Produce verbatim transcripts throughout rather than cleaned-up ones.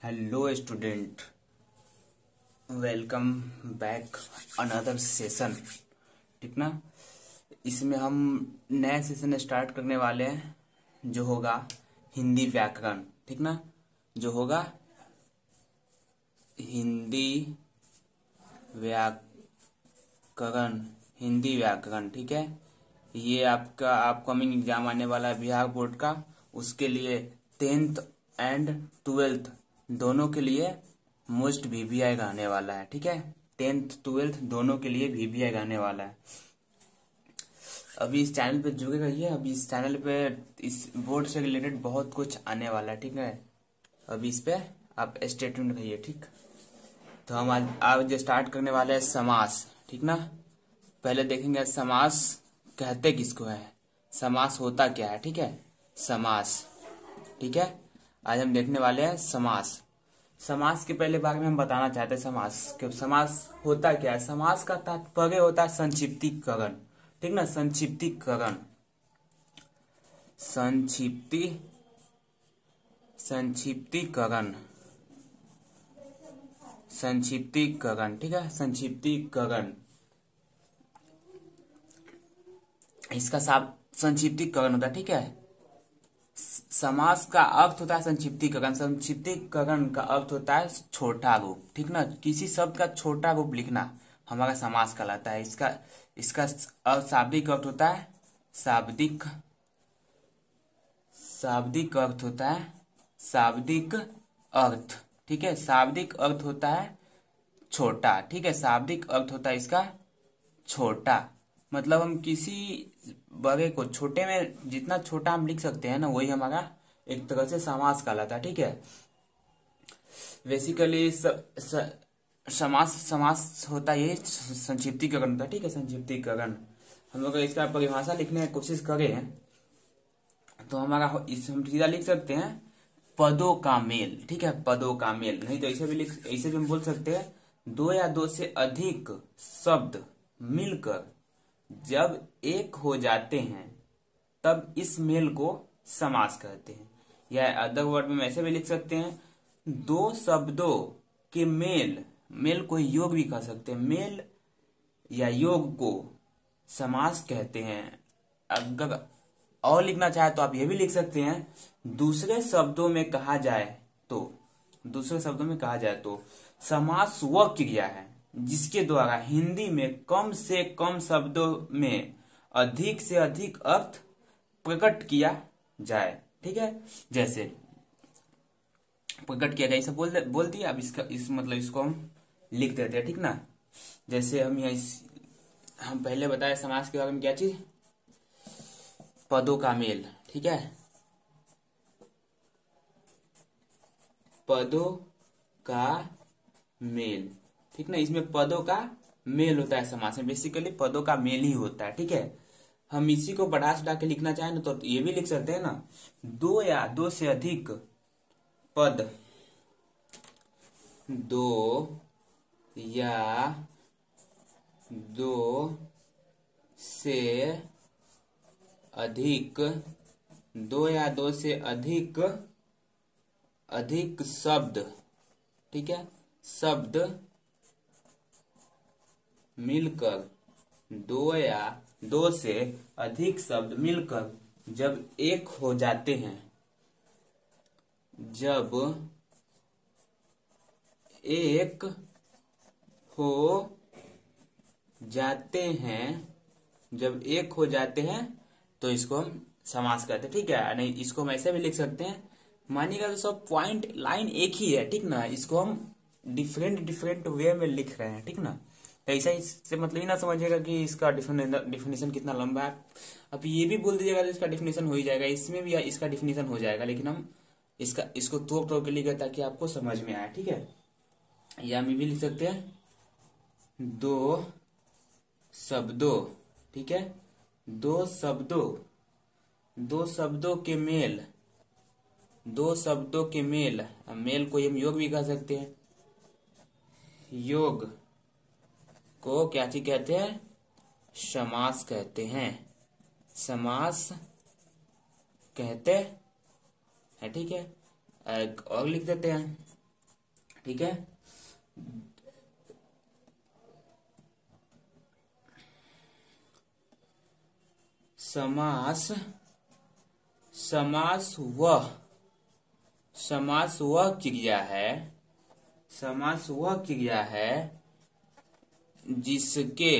Hello student, welcome back another session. ठीक ना। इसमें हम नया सेशन स्टार्ट करने वाले हैं जो होगा हिंदी व्याकरण। ठीक ना, जो होगा हिंदी व्याकरण। हिंदी व्याकरण ठीक है। ये आपका अपकमिंग एग्जाम आने वाला है बिहार बोर्ड का। उसके लिए टेंथ एंड ट्वेल्थ दोनों के लिए मोस्ट वीवीआई आने वाला है। ठीक है, टेंथ ट्वेल्थ दोनों के लिए वीवीआई आने वाला है। अभी इस चैनल पे जुड़े रहिए। अभी इस चैनल पे इस बोर्ड से रिलेटेड बहुत कुछ आने वाला है। ठीक है, अभी इस पे आप स्टे ट्यून्ड रहिए। ठीक, तो हम आज आज स्टार्ट करने वाले हैं समास। ठीक ना, पहले देखेंगे समास कहते किसको है, समास होता क्या है। ठीक है, समास। ठीक है, आज हम देखने वाले हैं समास। समास के पहले बारे में हम बताना चाहते हैं समास कि समास होता क्या है। समास का तात्पर्य होता है संक्षिप्तीकरण। ठीक ना, संक्षिप्तीकरण, संक्षिप्ती संक्षिप्तीकरण संक्षिप्तीकरण ठीक है, संक्षिप्तीकरण। इसका साफ संक्षिप्तीकरण होता है। ठीक है, समास का अर्थ होता है संक्षिप्तीकरण। संक्षिप्तीकरण का अर्थ होता है छोटा रूप। ठीक ना, किसी शब्द का छोटा रूप लिखना हमारा समास कहलाता है। इसका इसका शाब्दिक अर्थ होता है शाब्दिक शाब्दिक अर्थ होता है शाब्दिक अर्थ। ठीक है, शाब्दिक अर्थ होता है छोटा। ठीक है, शाब्दिक अर्थ होता है इसका छोटा। मतलब हम किसी बड़े को छोटे में जितना छोटा हम लिख सकते हैं ना, वही हमारा एक तरह से समास कहलाता है। ठीक है, बेसिकली समास समास होता यही संक्षिप्तीकरण होता है। ठीक है, संक्षिप्तीकरण। हम लोग इसका परिभाषा लिखने की कोशिश करें तो हमारा इस हम सीधा लिख सकते हैं पदों का मेल। ठीक है, पदों का मेल। नहीं तो ऐसे भी लिख ऐसे भी हम बोल सकते हैं दो या दो से अधिक शब्द मिलकर जब एक हो जाते हैं तब इस मेल को समास कहते हैं। या अदर वर्ड में ऐसे भी लिख सकते हैं दो शब्दों के मेल, मेल को योग भी कह सकते हैं, मेल या योग को समास कहते हैं। अगर और लिखना चाहे तो आप ये भी लिख सकते हैं दूसरे शब्दों में कहा जाए तो दूसरे शब्दों में कहा जाए तो समास वह क्रिया है जिसके द्वारा हिंदी में कम से कम शब्दों में अधिक से अधिक अर्थ प्रकट किया जाए। ठीक है, जैसे प्रकट किया जाए, इसे बोल बोल दिया। अब इसका इस मतलब इसको हम लिख देते हैं। ठीक ना, जैसे हम यहाँ इस हम पहले बताए समास के बारे में क्या चीज, पदों का मेल। ठीक है, पदों का मेल। ठीक ना, इसमें पदों का मेल होता है समास में। बेसिकली पदों का मेल ही होता है। ठीक है, हम इसी को बढ़ा चढ़ा के लिखना चाहें ना तो ये भी लिख सकते हैं ना, दो या दो से अधिक पद, दो या दो से अधिक दो या दो से अधिक अधिक शब्द। ठीक है, शब्द मिलकर दो या दो से अधिक शब्द मिलकर जब एक हो जाते हैं जब एक हो जाते हैं जब एक हो जाते हैं तो इसको हम समास कहते हैं। ठीक है, नहीं इसको हम ऐसे भी लिख सकते हैं, मानिएगा तो सब पॉइंट लाइन एक ही है। ठीक ना, इसको हम डिफरेंट डिफरेंट वे में लिख रहे हैं। ठीक ना, ऐसा इससे मतलब ही ना समझिएगा कि इसका डिफिनेशन कितना लंबा है। अब ये भी बोल दीजिएगा तो इसका डिफिनेशन हो ही जाएगा, इसमें भी इसका डिफिनेशन हो जाएगा, लेकिन हम इसका इसको तोड़ तोड़ के लिखे ताकि आपको समझ में आए। ठीक है, या हम भी लिख सकते हैं दो शब्दों। ठीक है, दो शब्दों दो शब्दों के मेल दो शब्दों के मेल मेल को हम योग भी कह सकते हैं। योग को क्या चीज कहते हैं, समास कहते हैं। समास कहते हैं। ठीक है, एक और लिख देते हैं ठीक है। समास समास वह समास वह क्रिया है समास वह क्रिया है जिसके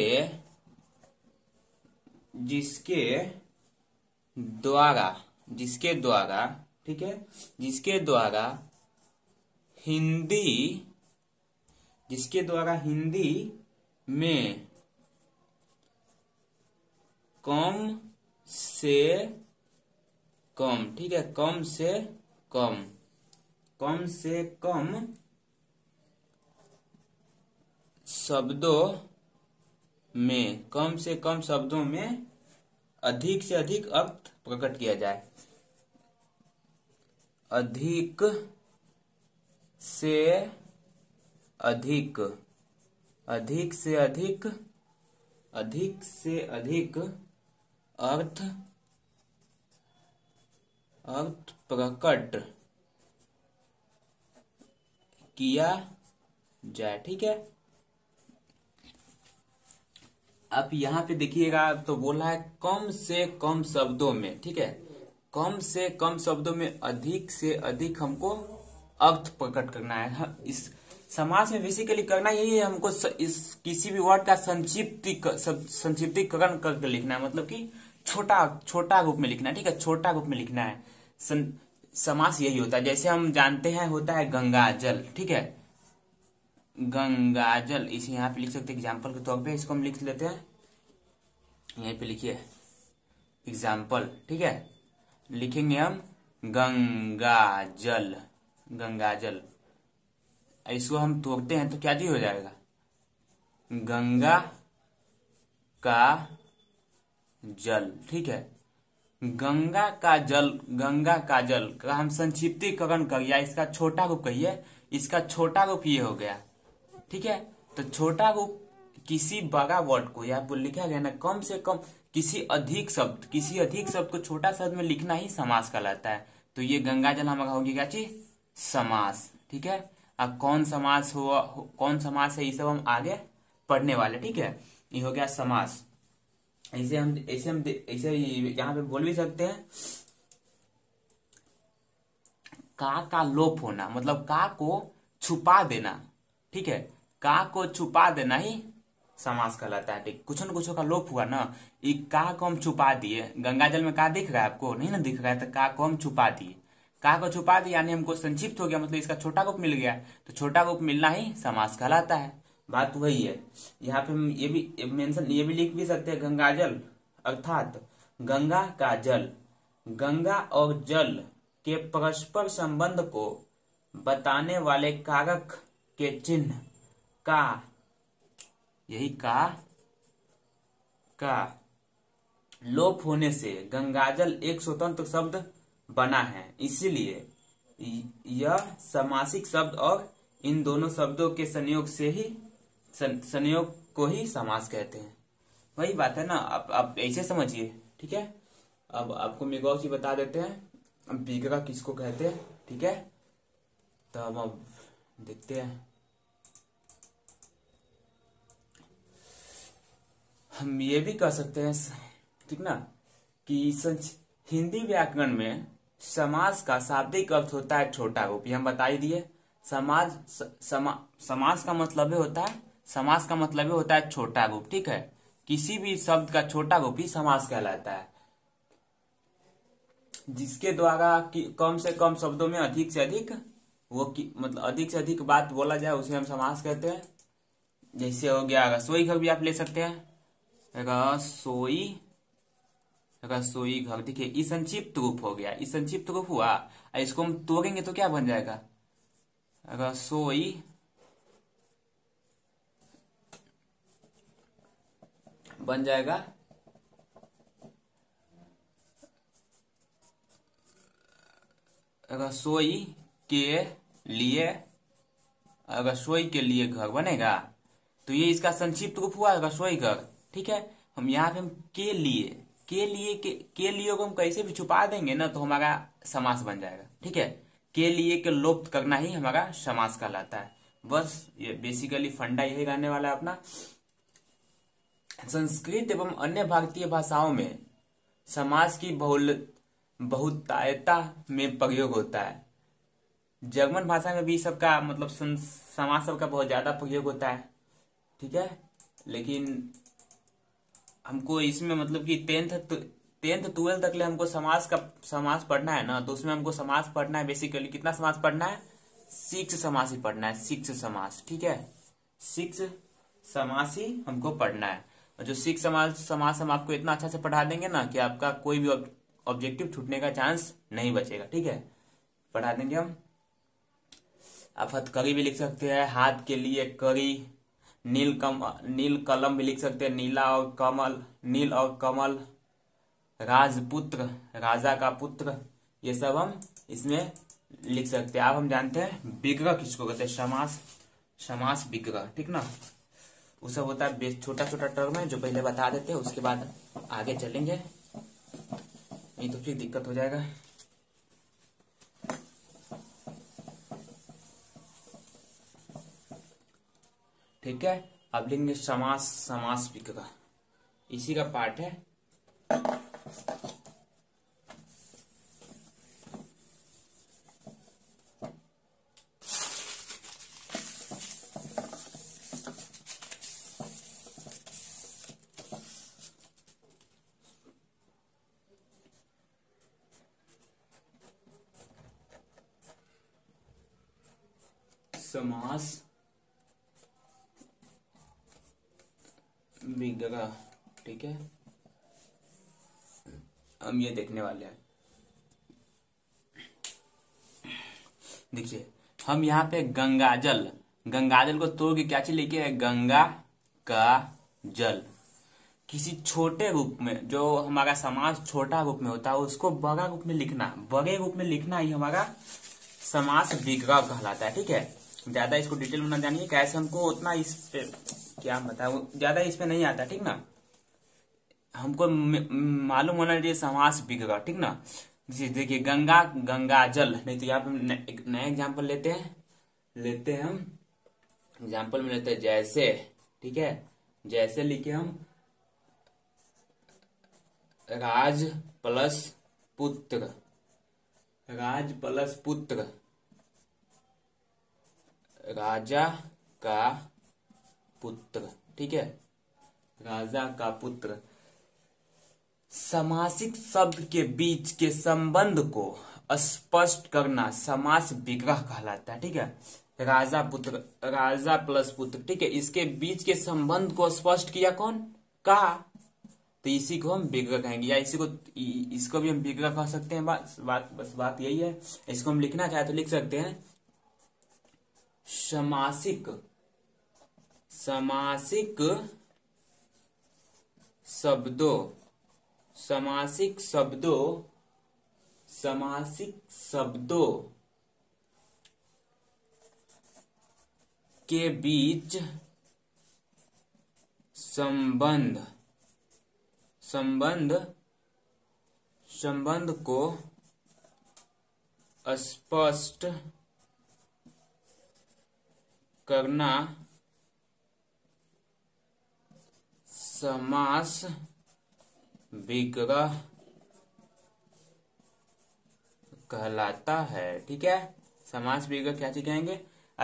जिसके द्वारा जिसके द्वारा ठीक है जिसके द्वारा हिंदी जिसके द्वारा हिंदी में कम से कम ठीक है कम से कम कम से कम शब्दों में कम से कम शब्दों में अधिक से अधिक अर्थ प्रकट किया जाए। अधिक से अधिक अधिक से अधिक अधिक से अधिक अर्थ अर्थ प्रकट किया जाए। ठीक है, अब यहाँ पे देखिएगा तो बोला है कम से कम शब्दों में। ठीक है, कम से कम शब्दों में अधिक से अधिक हमको अर्थ प्रकट करना है। इस समास में बेसिकली करना यही है हमको, इस किसी भी वर्ड का संक्षिप्ती संक्षिप्तीकरण करके लिखना है, मतलब कि छोटा छोटा रूप में लिखना है। ठीक है, छोटा रूप में लिखना है। सं, समास यही होता है। जैसे हम जानते हैं होता है गंगा जल। ठीक है, गंगा जल इसे यहाँ पे लिख सकते हैं एग्जाम्पल के तौर पे। इसको हम लिख लेते हैं, यहीं पे लिखिए एग्जाम्पल। ठीक है, लिखेंगे हम गंगा जल गंगा जल। इसको हम तोड़ते हैं तो क्या जी हो जाएगा, गंगा का जल। ठीक है, गंगा का जल गंगा का जल का हम संक्षिप्तीकरण कर, या इसका छोटा रूप कहिए, इसका छोटा रूप ये हो गया। ठीक है, तो छोटा रूप किसी बड़ा वर्ड को यहाँ पर लिखा गया ना, कम से कम किसी अधिक शब्द किसी अधिक शब्द को छोटा शब्द में लिखना ही समास कहलाता है। तो ये गंगा जल हमारा होगी क्या चीज, समास। ठीक है, अब कौन समास हो, हो कौन समास है ये सब हम आगे पढ़ने वाले। ठीक है, ये हो गया समास। ऐसे हम ऐसे हम ऐसे यहाँ पे बोल भी सकते हैं का का लोप होना, मतलब का को छुपा देना। ठीक है, का को छुपा देना ही समास कहलाता है। ठीक, कुछ न कुछ का लोप हुआ ना, ये का को हम छुपा दिए। गंगा जल में का दिख रहा है आपको, नहीं ना दिख रहा है, तो का को हम छुपा दिए। का को छुपा दिया यानी हमको संक्षिप्त हो गया, मतलब इसका छोटा रूप मिल गया। तो छोटा रूप मिलना ही समास कहलाता है। बात वही है। यहाँ पे हम ये भी मेंशन ये भी लिख भी सकते हैं गंगा जल, अर्थात गंगा का जल। गंगा और जल के परस्पर संबंध को बताने वाले कारक के चिन्ह का, यही का का लोप होने से गंगाजल एक स्वतंत्र शब्द बना है। इसीलिए यह समासिक शब्द और इन दोनों शब्दों के संयोग से ही संयोग को ही समास कहते हैं। वही बात है ना, आप आप ऐसे समझिए। ठीक है, अब आपको मैं गौर से बता देते हैं अब विग्रह किसको कहते हैं। ठीक है, तो हम अब देखते हैं। हम ये भी कह सकते हैं, ठीक ना, कि हिंदी व्याकरण में समास का शाब्दिक अर्थ होता है छोटा रूप। ये हम बता ही दिए। समाज समा, समास का मतलब होता है समास का मतलब होता है छोटा रूप। ठीक है, किसी भी शब्द का छोटा रूप ही समास कहलाता है, जिसके द्वारा कम से कम शब्दों में अधिक से अधिक वो मतलब अधिक से अधिक बात बोला जाए, उसे हम समास कहते हैं। जैसे हो गया रसोई घर भी आप ले सकते हैं, रसोई रसोई घर। देखिए ये संक्षिप्त रूप हो गया, ये संक्षिप्त रूप हुआ। इसको हम तोड़ेंगे तो क्या बन जाएगा, रसोई बन जाएगा रसोई के लिए रसोई के लिए घर बनेगा। तो ये इसका संक्षिप्त रूप हुआ रसोई घर। ठीक है, हम यहाँ पे हम के लिए के लिए के, के लिए को हम कैसे भी छुपा देंगे ना तो हमारा समास बन जाएगा। ठीक है, के लिए के लोप करना ही हमारा समास कहलाता है। बस ये बेसिकली फंडा यही रहने वाला है अपना। संस्कृत एवं अन्य भारतीय भाषाओं में समास की बहुल बहुतायता में प्रयोग होता है। जर्मन भाषा में भी सबका मतलब समास सबका बहुत ज्यादा प्रयोग होता है, ठीक है। लेकिन हमको इसमें मतलब कि टेंथ टेंथ ट्वेल्थ तक ले हमको समास का समास पढ़ना है ना, तो उसमें हमको समास पढ़ना है बेसिकली कितना समास पढ़ना है, सिक्स समास ही पढ़ना है, सिक्स समास, ठीक है। सिक्स समास ही हमको पढ़ना है। और जो सिक्स समास समास हम आपको इतना अच्छा से पढ़ा देंगे ना कि आपका कोई भी ऑब्जेक्टिव छूटने का चांस नहीं बचेगा, ठीक है। पढ़ा देंगे हम। आप हथकड़ी भी लिख सकते हैं, हाथ के लिए कड़ी, नील कम नील कलम भी लिख सकते हैं, नीला और कमल, नील और कमल, राजपुत्र, राजा का पुत्र, ये सब हम इसमें लिख सकते हैं। अब हम जानते हैं विग्रह किसको कहते हैं, समास, समास विग्रह, ठीक ना। वो सब होता है छोटा छोटा टर्म है जो पहले बता देते हैं, उसके बाद आगे चलेंगे, नहीं तो फिर दिक्कत हो जाएगा। ठीक है, अब लेंगे समास, समास विग्रह, इसी का पार्ट है। समास विग्रह, ठीक है, हम ये देखने वाले हैं। देखिए हम यहाँ पे गंगाजल, गंगाजल को तोड़ के क्या चीज लिखे है, गंगा का जल। किसी छोटे रूप में, जो हमारा समास छोटा रूप में होता है, उसको बड़ा रूप में लिखना, बड़े रूप में लिखना ही हमारा समास विग्रह कहलाता है, ठीक है। ज्यादा इसको डिटेल में ना जानिए, कैसे हमको उतना इस पे क्या बताऊं, ज्यादा इस पे नहीं आता, ठीक ना। हमको मालूम होना चाहिए समास विग्रह, ठीक ना। देखिए गंगा, गंगा जल, नहीं तो यहाँ पे एक नया एग्जाम्पल लेते हैं, लेते हैं हम एग्जाम्पल में लेते हैं जैसे, ठीक है। जैसे लिखे हम राज प्लस पुत्र, राज प्लस पुत्र, राजा का पुत्र, ठीक है, राजा का पुत्र। समासिक शब्द के बीच के संबंध को स्पष्ट करना समास विग्रह कहलाता है, ठीक है। राजा पुत्र, राजा प्लस पुत्र, ठीक है, इसके बीच के संबंध को स्पष्ट किया कौन, का, तो इसी को हम विग्रह कहेंगे, या इसी को इसको भी हम विग्रह कह सकते हैं। बात बात बस बात यही है। इसको हम लिखना चाहे तो लिख सकते हैं समासिक, समासिक शब्दों, समासिक शब्दों, समासिक शब्दों के बीच संबंध, संबंध संबंध को स्पष्ट करना समास विग्रह कहलाता है, ठीक है। समास विग्रह क्या चीज कहेंगे,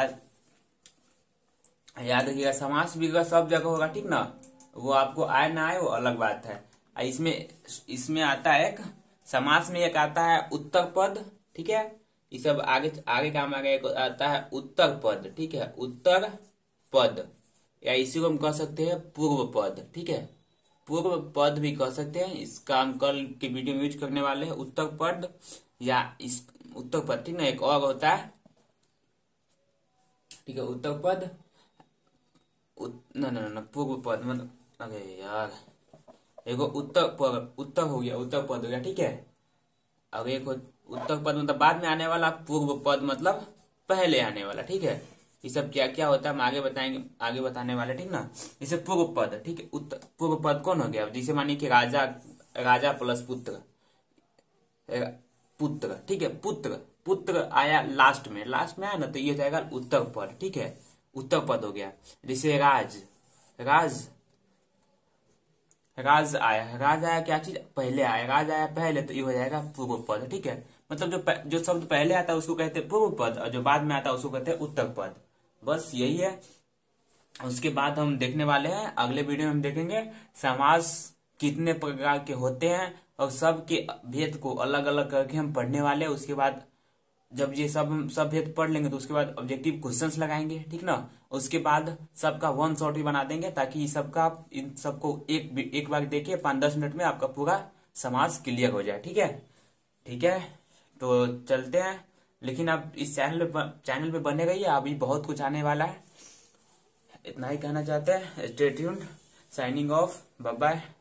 याद रखिएगा, समास विग्रह सब जगह होगा, ठीक ना। वो आपको आए ना आए वो अलग बात है। इसमें इसमें आता है एक समास में एक आता है उत्तर पद, ठीक है। ये सब आगे आगे काम आ गया, आता है उत्तर पद, ठीक है, उत्तर पद, या इसी को हम कह सकते हैं पूर्व पद, ठीक है, पूर्व पद भी कह सकते हैं। इसका हम कल के वीडियो में यूज करने वाले हैं, उत्तर पद या इस उत्तर पद, ठीक ना। एक और होता है, ठीक है, उत्तर पद, ना ना ना पूर्व पद मतलब, अरे यार, एक उत्तर पद, उत्तर हो गया, उत्तर पद हो गया, ठीक है। अब एक उत्तर पद मतलब बाद में आने वाला, पूर्व पद मतलब पहले आने वाला, ठीक है। ये सब क्या क्या होता है हम आगे बताएंगे, आगे बताने वाले, ठीक ना। जैसे पूर्व पद, ठीक है, उत्तर पूर्व पद कौन हो गया, जैसे मानिए कि राजा, राजा प्लस पुत्र, पुत्र, ठीक है, पुत्र, पुत्र आया लास्ट में, लास्ट में आया ना तो ये हो जाएगा उत्तर पद, ठीक है, उत्तर पद हो गया। जैसे राज, राज राज आया, राज आया क्या चीज पहले आया, राज आया पहले तो ये हो जाएगा पूर्व पद, ठीक है। मतलब जो प- जो शब्द पहले आता है उसको कहते हैं पूर्व पद, और जो बाद में आता है उसको कहते हैं उत्तर पद। बस यही है। उसके बाद हम देखने वाले हैं अगले वीडियो में, हम देखेंगे समास कितने प्रकार के होते हैं और सब के भेद को अलग अलग करके हम पढ़ने वाले हैं। उसके बाद जब ये सब हम सब भेद पढ़ लेंगे तो उसके बाद ऑब्जेक्टिव क्वेश्चंस लगाएंगे, ठीक ना। उसके बाद सबका वन शॉट ही बना देंगे ताकि सबका इन सबको एक एक बार देखिए पाँच दस मिनट में आपका पूरा समास क्लियर हो जाए, ठीक है। ठीक है, तो चलते हैं। लेकिन आप इस चैनल पे चैनल पे बने रहिए, अभी बहुत कुछ आने वाला है। इतना ही कहना चाहते हैं। Stay tuned, signing off, bye bye.